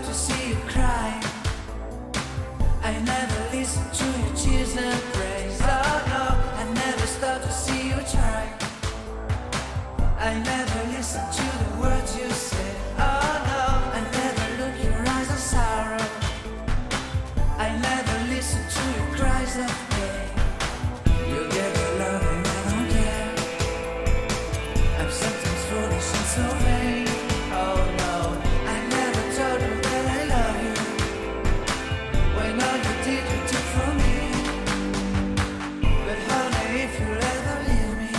to see you cry. I never listen to your tears and praise. Oh no, I never stop to see you try. I never listen to the words you say. Oh no, I never look your eyes of sorrow. I never listen to your cries of pain. You get the love and I don't care. I'm sometimes foolish and so vain. Oh no, I never told you that I love you, when all you did you took from me. But honey, if you ever leave me,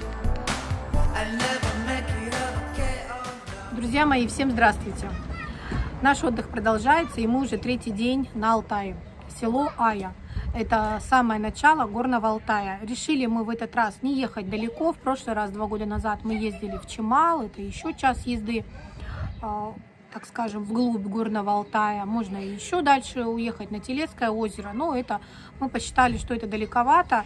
I'll never make it okay. Oh no. Друзья мои, всем здравствуйте! Наш отдых продолжается, и мы уже третий день на Алтае. Село Ая. Это самое начало Горного Алтая. Решили мы в этот раз не ехать далеко. В прошлый раз, 2 года назад, мы ездили в Чимал. Это еще час езды, так скажем, вглубь Горного Алтая. Можно еще дальше уехать на Телецкое озеро, но это мы посчитали, что это далековато.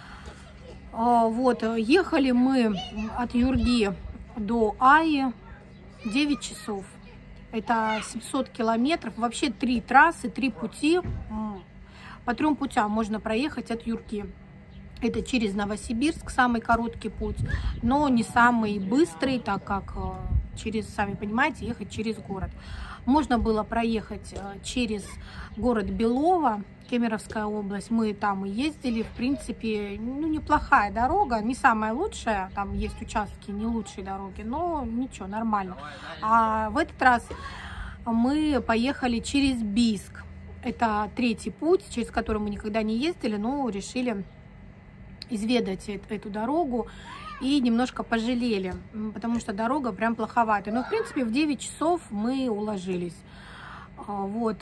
Вот, ехали мы от Юрги до Аи 9 часов. Это 700 километров. Вообще 3 трассы, 3 пути. По 3 путям можно проехать от Юрги. Это через Новосибирск, самый короткий путь, но не самый быстрый, так как через, сами понимаете, ехать через город. Можно было проехать через город Белово, Кемеровская область. Мы там и ездили. В принципе, ну, неплохая дорога, не самая лучшая. Там есть участки не лучшей дороги, но ничего, нормально. А в этот раз мы поехали через Бийск. Это 3-й путь, через который мы никогда не ездили, но решили изведать эту дорогу и немножко пожалели, потому что дорога прям плоховатая. Но, в принципе, в 9 часов мы уложились. Вот.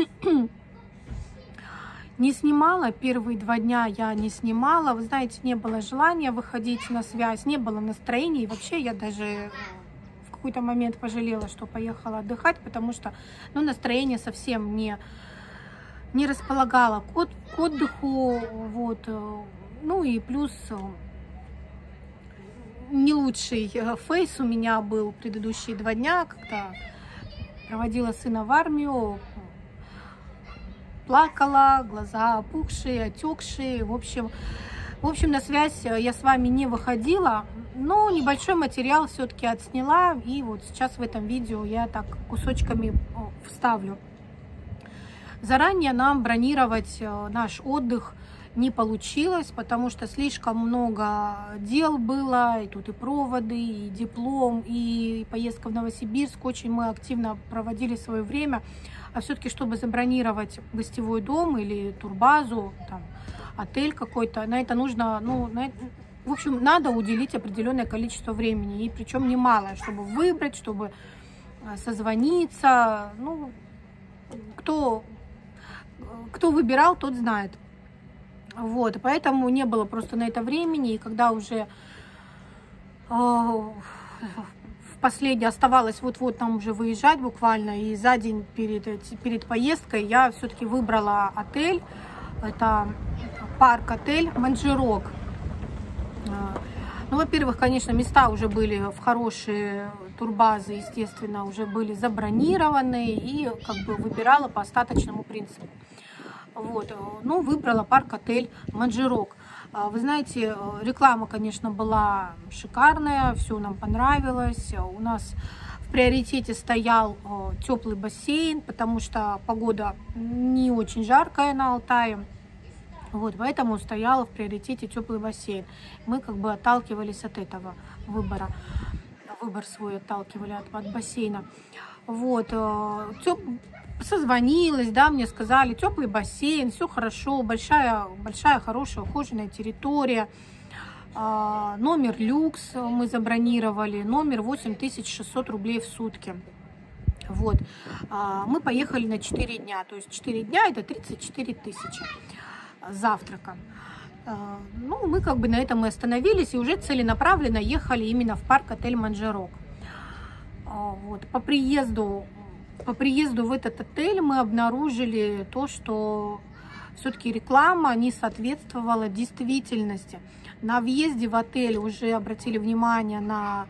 Не снимала, первые 2 дня я не снимала. Вы знаете, не было желания выходить на связь, не было настроения. И вообще я даже в какой-то момент пожалела, что поехала отдыхать, потому что, ну, настроение совсем не располагало к отдыху. Вот. Ну и плюс не лучший фейс у меня был предыдущие 2 дня, когда проводила сына в армию. Плакала, глаза опухшие, отекшие. В общем, на связь я с вами не выходила, но небольшой материал все-таки отсняла. И вот сейчас в этом видео я так кусочками вставлю. Заранее нам бронировать наш отдых не получилось, потому что слишком много дел было. И тут и проводы, и диплом, и поездка в Новосибирск. Очень мы активно проводили свое время. А все-таки, чтобы забронировать гостевой дом или турбазу, там, отель какой-то, на это нужно, ну, в общем, надо уделить определенное количество времени. И причем немало, чтобы выбрать, чтобы созвониться. Ну, кто выбирал, тот знает. Вот, поэтому не было просто на это времени. И когда уже последнее оставалось вот-вот нам уже выезжать буквально, и за день перед поездкой я все-таки выбрала отель. Это парк-отель Манжирок. Ну, во-первых, конечно, места уже были в хорошие турбазы, естественно, уже были забронированы, и как бы выбирала по остаточному принципу. Вот, ну, выбрала парк-отель Манжирок. Вы знаете, реклама, конечно, была шикарная, все нам понравилось. У нас в приоритете стоял теплый бассейн, потому что погода не очень жаркая на Алтае. Вот, поэтому стояла в приоритете теплый бассейн. Мы как бы отталкивались от этого выбора. Выбор свой отталкивали от бассейна. Вот, созвонилась, да, мне сказали, теплый бассейн, все хорошо, большая, хорошая, ухоженная территория. Номер люкс мы забронировали, номер 8600 рублей в сутки. Вот, мы поехали на 4 дня, то есть 4 дня это 34 тысячи с завтраком. Ну, мы как бы на этом и остановились, и уже целенаправленно ехали именно в парк-отель Манжирок. Вот, по приезду в этот отель мы обнаружили то, что все-таки реклама не соответствовала действительности. На въезде в отель уже обратили внимание на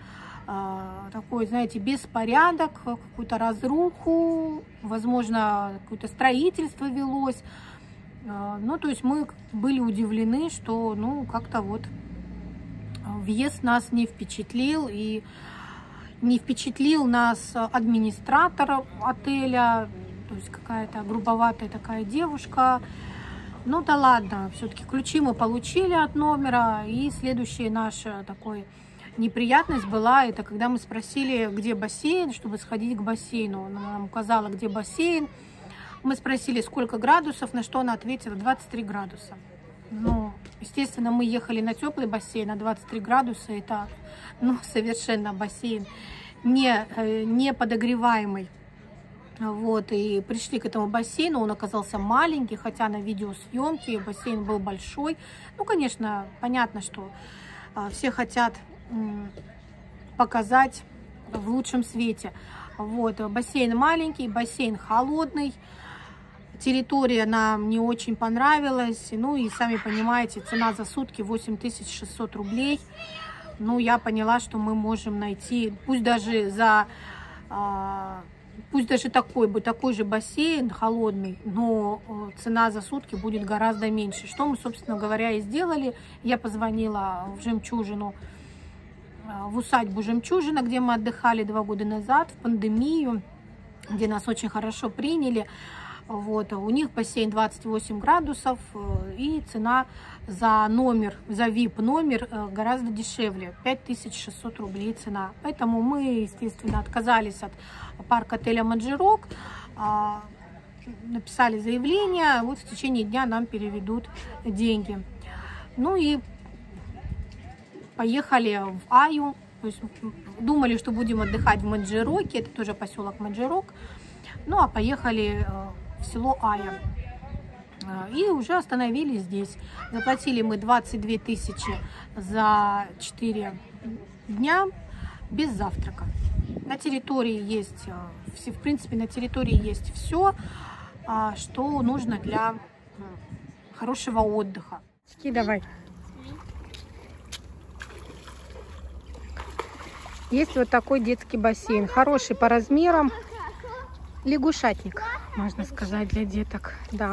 такой, знаете, беспорядок, какую-то разруху, возможно, какое-то строительство велось. Ну, то есть мы были удивлены, что, ну, как-то вот въезд нас не впечатлил, и не впечатлил нас администратор отеля, то есть какая-то грубоватая такая девушка. Ну да ладно, все-таки ключи мы получили от номера, и следующая наша такой неприятность была, это когда мы спросили, где бассейн, чтобы сходить к бассейну. Она нам указала, где бассейн. Мы спросили, сколько градусов, на что она ответила 23 градуса. Ну, естественно, мы ехали на теплый бассейн, а 23 градуса это, ну, совершенно бассейн не подогреваемый. Вот, и пришли к этому бассейну, он оказался маленький, хотя на видеосъемке бассейн был большой. Ну, конечно, понятно, что все хотят показать в лучшем свете. Вот, бассейн маленький, бассейн холодный. Территория нам не очень понравилась. Ну и сами понимаете, цена за сутки 8600 рублей. Ну, я поняла, что мы можем найти, пусть даже такой же бассейн холодный, но цена за сутки будет гораздо меньше. Что мы, собственно говоря, и сделали. Я позвонила в Жемчужину, в усадьбу Жемчужина, где мы отдыхали 2 года назад, в пандемию, где нас очень хорошо приняли. Вот, у них бассейн 28 градусов, и цена за номер, за VIP номер гораздо дешевле, 5600 рублей цена. Поэтому мы, естественно, отказались от парка отеля Манджирок, написали заявление, вот в течение дня нам переведут деньги. Ну и поехали в Аю, то есть думали, что будем отдыхать в Манджироке, это тоже поселок Манджирок, ну а поехали в село Ая. И уже остановились здесь. Заплатили мы 22 тысячи за 4 дня без завтрака. На территории есть, в принципе, на территории есть все, что нужно для хорошего отдыха. Давай. Есть вот такой детский бассейн, хороший по размерам. Лягушатник, можно сказать, для деток, да.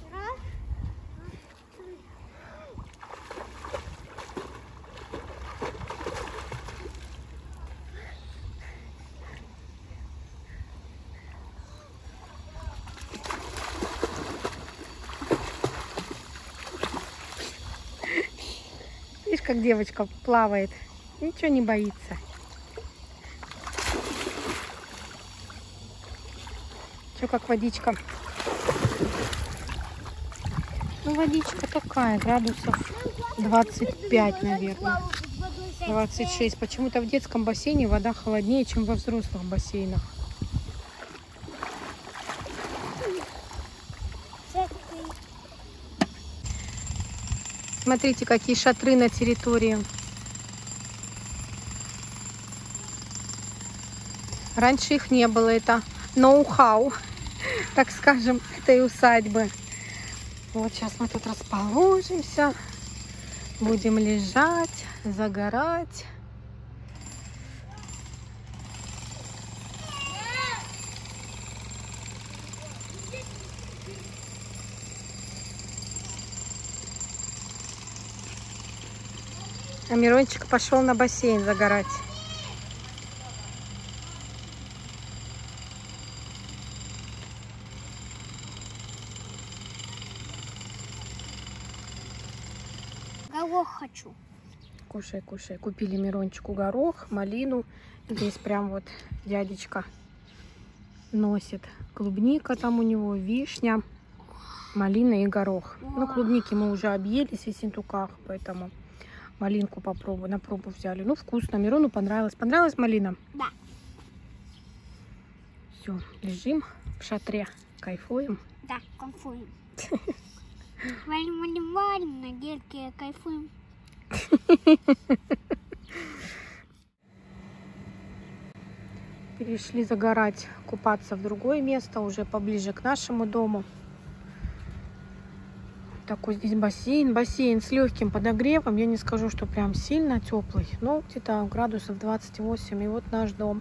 Видишь, как девочка плавает, ничего не боится. Как водичка. Ну, водичка такая, градусов 25, наверное. 26. Почему-то в детском бассейне вода холоднее, чем во взрослых бассейнах. Смотрите, какие шатры на территории. Раньше их не было, это ноу-хау, так скажем, этой усадьбы. Вот сейчас мы тут расположимся, будем лежать, загорать. А Мирончик пошел на бассейн загорать. Горох хочу. Кушай, кушай. Купили Мирончику горох, малину. Здесь прям вот дядечка носит. Клубника там у него, вишня, малина и горох. Ну, клубники мы уже объелись в Ессентуках, поэтому малинку попробую, на пробу взяли. Ну, вкусно. Мирону понравилось. Понравилась малина? Да. Все, лежим в шатре, кайфуем. Да, кайфуем. Валим, на гельке кайфуем. Перешли загорать, купаться в другое место, уже поближе к нашему дому. такой здесь бассейн. Бассейн с легким подогревом. Я не скажу, что прям сильно теплый, но где-то градусов 28. И вот наш дом.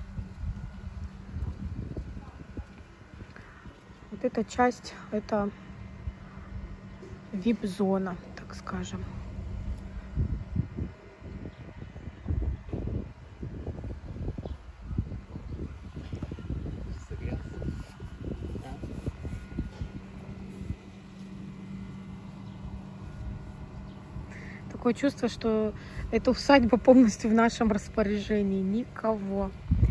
Вот эта часть, это VIP-зона, так скажем. Такое чувство, что эта усадьба полностью в нашем распоряжении. Никого.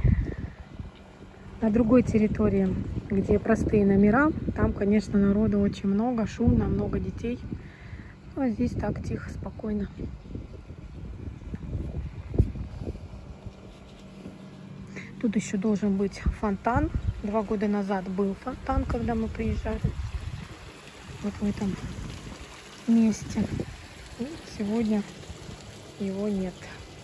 На другой территории, где простые номера, там, конечно, народу очень много, шумно, много детей. А здесь так тихо, спокойно. Тут еще должен быть фонтан. 2 года назад был фонтан, когда мы приезжали. Вот в этом месте. И сегодня его нет.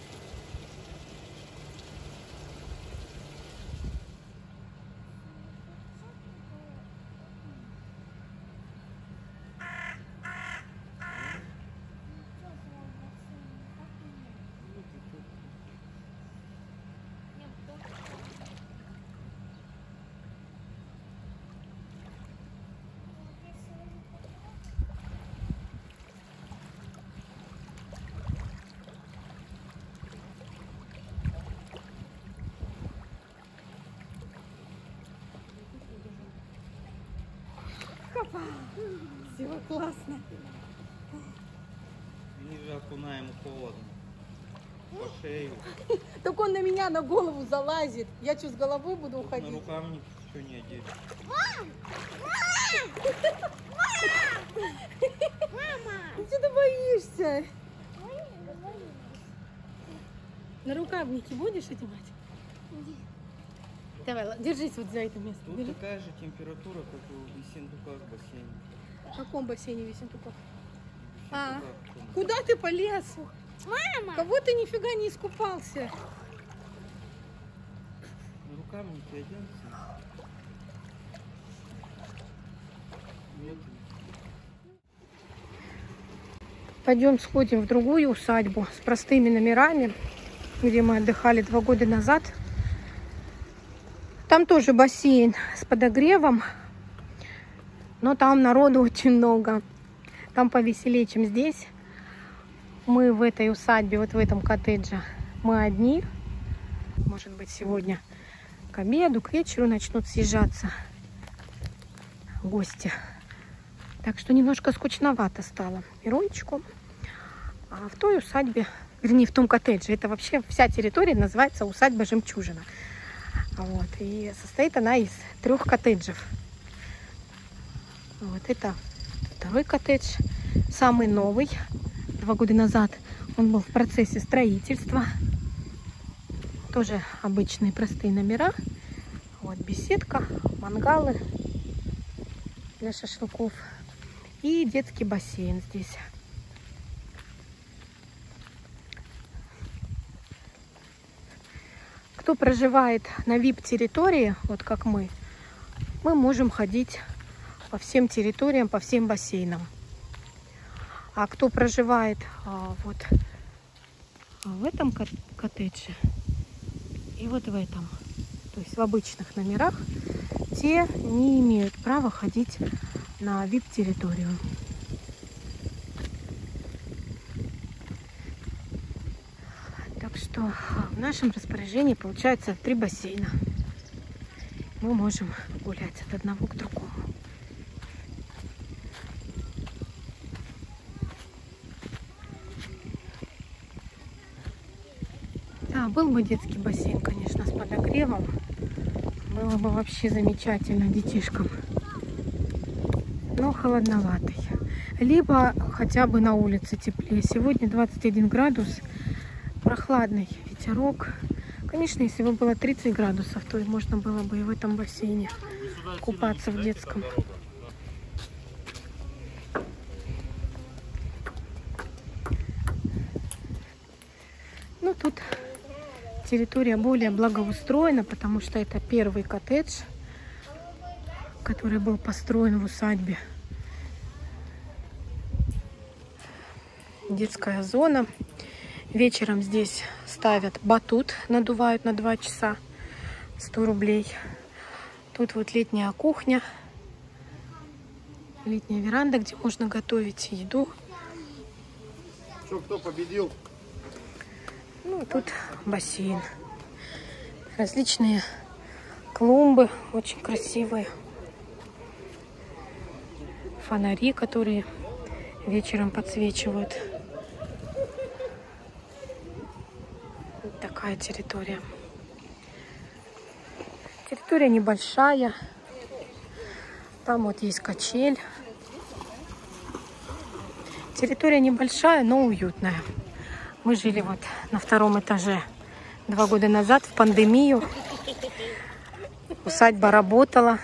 Все классно. Ниже окунаем, холодно. По шею. Так он на меня на голову залазит. Я что, с головой буду На уходить? рукавник еще не одели. Ну что ты боишься? На рукавнике будешь одевать? Давай, держись вот за это место. Тут Держи. такая же температура, как и в Ессентуках в бассейне. В каком бассейне в Ессентуках? В А, Ессентуках, в том. куда ты полез? Мама! Кого ты нифига не искупался? На рукавнике оденься. Нет. Пойдем сходим в другую усадьбу с простыми номерами, где мы отдыхали 2 года назад. Там тоже бассейн с подогревом, но там народу очень много. Там повеселее, чем здесь. Мы в этой усадьбе, вот в этом коттедже, мы одни. Может быть, сегодня к обеду, к вечеру начнут съезжаться гости. Так что немножко скучновато стало Мирончику. А в той усадьбе, вернее, в том коттедже, это вообще вся территория называется усадьба Жемчужина. Вот. И состоит она из 3 коттеджев. Вот это 2-й коттедж, самый новый. 2 года назад он был в процессе строительства. Тоже обычные простые номера. Вот беседка, мангалы для шашлыков и детский бассейн здесь. Кто проживает на VIP-территории, вот как мы можем ходить по всем территориям, по всем бассейнам. А кто проживает вот в этом коттедже и вот в этом, то есть в обычных номерах, те не имеют права ходить на VIP-территорию. Так что в нашем распоряжении получается 3 бассейна. Мы можем гулять от одного к другому. Да, был бы детский бассейн, конечно, с подогревом. Было бы вообще замечательно детишкам. Но холодноватый. Либо хотя бы на улице теплее. Сегодня 21 градус. Прохладный ветерок. Конечно, если бы было 30 градусов, то можно было бы и в этом бассейне купаться в детском. Ну, тут территория более благоустроена, потому что это 1-й коттедж, который был построен в усадьбе. детская зона. Вечером здесь ставят батут, надувают на 2 часа, 100 рублей. Тут вот летняя кухня, летняя веранда, где можно готовить еду. Что, кто победил? Ну, тут бассейн. Различные клумбы, очень красивые. Фонари, которые вечером подсвечивают. Вот такая территория. Территория небольшая. Там вот есть качель. Территория небольшая, но уютная. Мы жили вот на 2-м этаже 2 года назад в пандемию. Усадьба работала.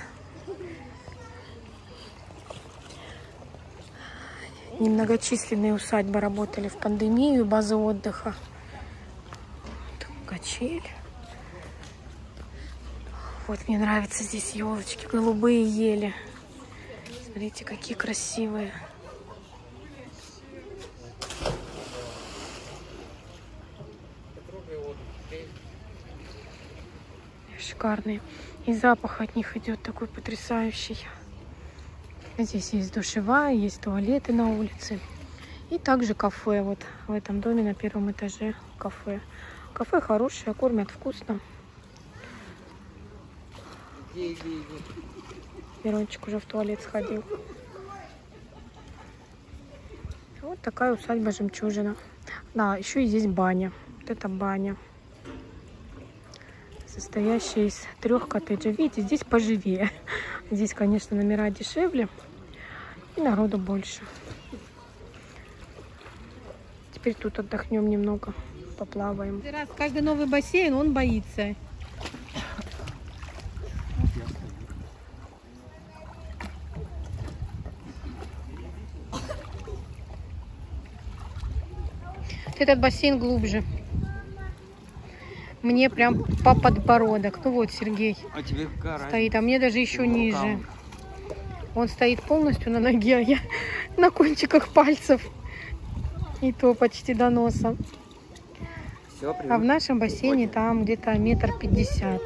Немногочисленные усадьбы работали в пандемию, базы отдыха. Тут качель. Вот мне нравятся здесь елочки, голубые ели. Смотрите, какие красивые. Шикарные. И запах от них идет такой потрясающий. Здесь есть душевая, есть туалеты на улице. И также кафе. Вот в этом доме на 1-м этаже кафе. Кафе хорошее, кормят вкусно. Мирончик уже в туалет сходил. Вот такая усадьба Жемчужина. Да, еще и здесь баня. Вот это баня. Состоящая из 3 коттеджей. Видите, здесь поживее. Здесь, конечно, номера дешевле и народу больше. Теперь тут отдохнем немного, поплаваем. Раз каждый новый бассейн, он боится. Этот бассейн глубже. Мне прям по подбородок. Ну вот Сергей стоит, а мне даже еще ниже. Он стоит полностью на ноге, а я на кончиках пальцев. И то почти до носа. А в нашем бассейне там где-то 1,50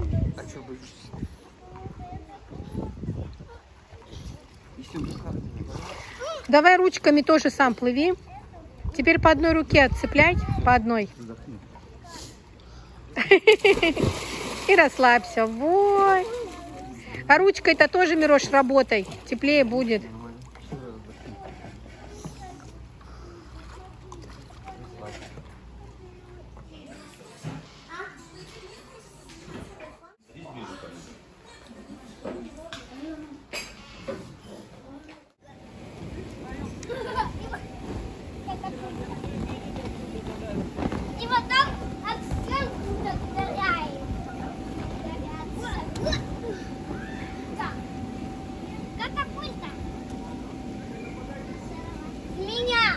м. Давай ручками тоже сам плыви. Теперь по одной руке отцепляй, по одной. И расслабься. Ой. А ручкой-то тоже, Мирош, работай. Теплее будет. И вот так от стенку ударяем. Катапульта. Меня.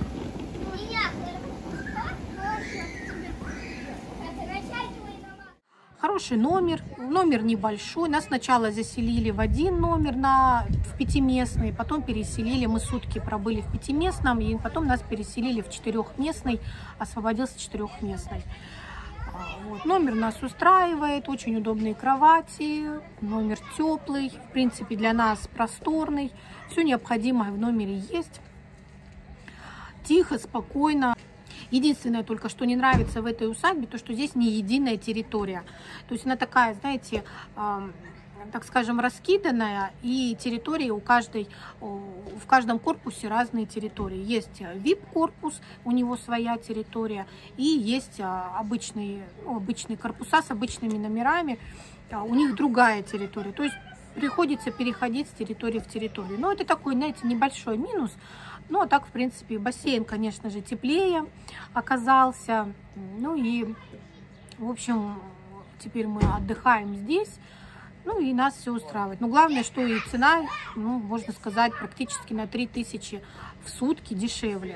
Хороший номер. Номер небольшой. Нас сначала заселили в 1 номер в 5-местный, потом переселили. Мы сутки пробыли в 5-местном, и потом нас переселили в 4-местный, освободился 4-местный. Вот. Номер нас устраивает, очень удобные кровати, номер теплый, в принципе для нас просторный. Все необходимое в номере есть. Тихо, спокойно. Единственное только, что не нравится в этой усадьбе, то, что здесь не единая территория. То есть она такая, знаете, так скажем, раскиданная, и территории в каждом корпусе разные территории. Есть VIP-корпус, у него своя территория, и есть обычные корпуса с обычными номерами, у них другая территория. То есть приходится переходить с территории в территорию. Но это такой, знаете, небольшой минус. Ну, а так, в принципе, бассейн, конечно же, теплее оказался. Ну и, в общем, теперь мы отдыхаем здесь. Ну и нас все устраивает. Но главное, что и цена, ну, можно сказать, практически на 3000 в сутки дешевле.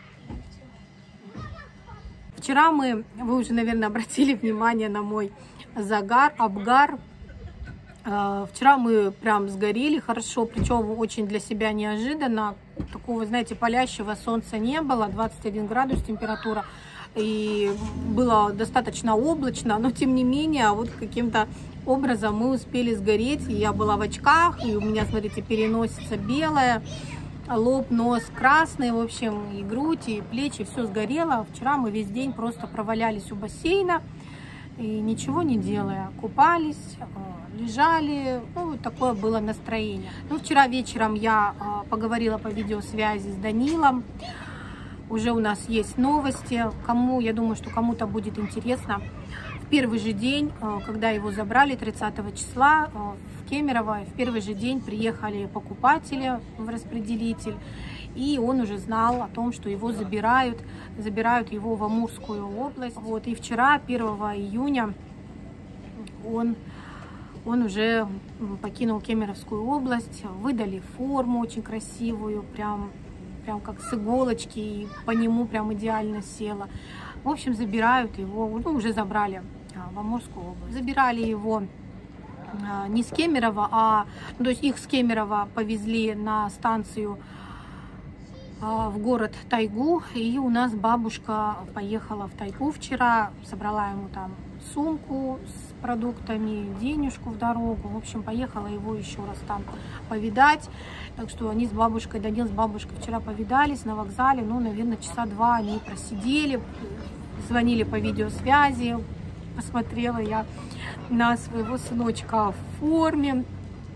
Вчера вы уже, наверное, обратили внимание на мой загар, обгар. Вчера мы прям сгорели хорошо, причем очень для себя неожиданно. Такого, знаете, палящего солнца не было, 21 градус температура. И было достаточно облачно, но тем не менее, вот каким-то образом мы успели сгореть. И я была в очках, и у меня, смотрите, переносица белая, лоб, нос красный, в общем, и грудь, и плечи, все сгорело. Вчера мы весь день просто провалялись у бассейна, и ничего не делая, купались, лежали, ну, вот такое было настроение. Ну, вчера вечером я поговорила по видеосвязи с Данилом, уже у нас есть новости, я думаю, что кому-то будет интересно. В первый же день, когда его забрали, 30 числа, в Кемерово, в первый же день приехали покупатели в распределитель, и он уже знал о том, что его забирают его в Амурскую область. Вот, и вчера, 1 июня, он уже покинул Кемеровскую область, выдали форму очень красивую, прям как с иголочки, и по нему прям идеально села. В общем, забирают его, ну, уже забрали в Амурскую область. Забирали его не с Кемерово, то есть их с Кемерово повезли на станцию в город Тайгу, и у нас бабушка поехала в Тайгу вчера, собрала ему там сумку с продуктами, денежку в дорогу, в общем, поехала его еще раз там повидать. Так что они с бабушкой, Данил с бабушкой вчера повидались на вокзале, ну, наверное, часа 2 они просидели, звонили по видеосвязи, посмотрела я на своего сыночка в форме.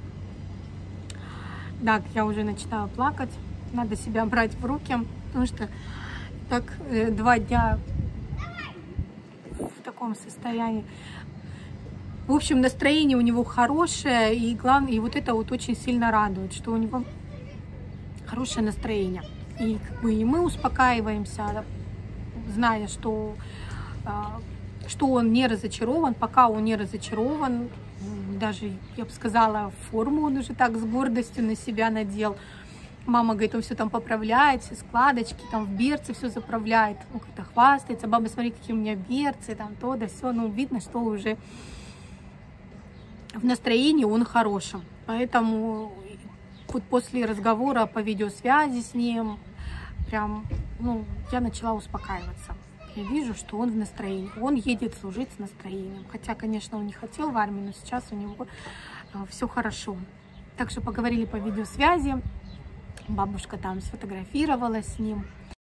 Так, я уже начинаю плакать, надо себя брать в руки, потому что так 2 дня в таком состоянии. В общем, настроение у него хорошее, и главное, и вот это вот очень сильно радует, что у него хорошее настроение. И как бы и мы успокаиваемся, зная, что он не разочарован, пока он не разочарован. Даже, я бы сказала, форму он уже так с гордостью на себя надел. Мама говорит, он все там поправляет, все складочки, там в берцы все заправляет, он как-то хвастается. Баба, смотри, какие у меня берцы, там то да все. Ну, видно, что уже в настроении он хорошем. Поэтому вот после разговора по видеосвязи с ним, прям, ну, я начала успокаиваться. Я вижу, что он в настроении. Он едет служить с настроением. Хотя, конечно, он не хотел в армию, но сейчас у него все хорошо. Так что поговорили по видеосвязи. Бабушка там сфотографировалась с ним.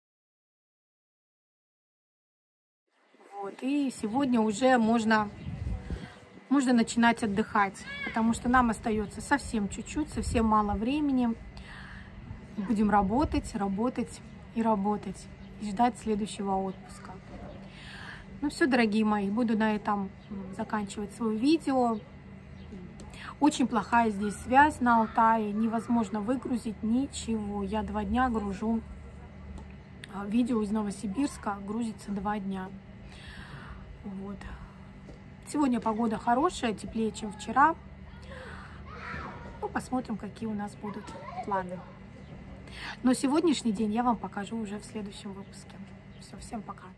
Вот. И сегодня уже можно начинать отдыхать, потому что нам остается совсем чуть-чуть, совсем мало времени. Будем работать, работать и работать, и ждать следующего отпуска. Ну все, дорогие мои, буду на этом заканчивать свое видео. Очень плохая здесь связь на Алтае, невозможно выгрузить ничего. Я 2 дня гружу видео из Новосибирска, грузится 2 дня. Вот. Сегодня погода хорошая, теплее, чем вчера. Ну, посмотрим, какие у нас будут планы. Но сегодняшний день я вам покажу уже в следующем выпуске. Все, всем пока.